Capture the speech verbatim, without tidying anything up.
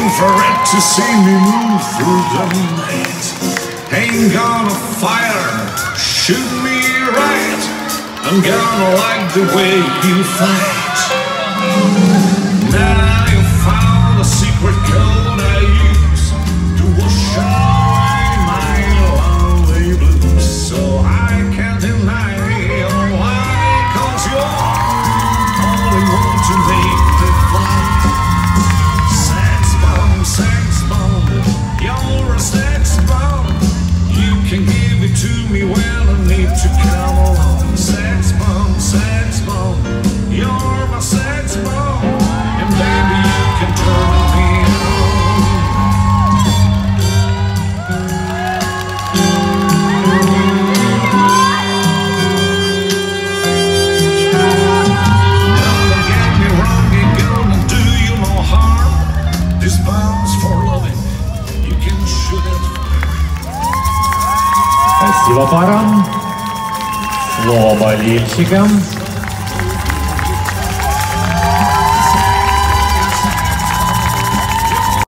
for it to see me move through the night. Ain't gonna fire, shoot me right. I'm gonna like the way you fight. Now you found the secret code I use to wash away my lonely blues. So I can't deny your lie, 'cause you're only one to make me fly. Sex bomb, sex bomb, you're a sex bomb. You can give it to me when I need to come along. Sex bomb, sex bomb, you're my sex bomb. And baby, you can turn me on. Don't get me wrong, it gonna do you no harm. This bomb's for loving, you can shoot it. Спасибо парам. Слово болельщикам.